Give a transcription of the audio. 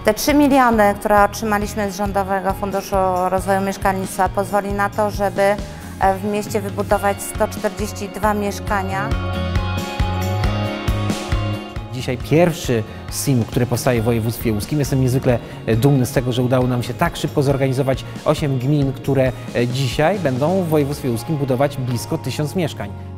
Te 3 miliony, które otrzymaliśmy z Rządowego Funduszu Rozwoju Mieszkalnictwa, pozwoli na to, żeby w mieście wybudować 142 mieszkania. Dzisiaj pierwszy SIM, który powstaje w województwie łódzkim. Jestem niezwykle dumny z tego, że udało nam się tak szybko zorganizować 8 gmin, które dzisiaj będą w województwie łódzkim budować blisko 1000 mieszkań.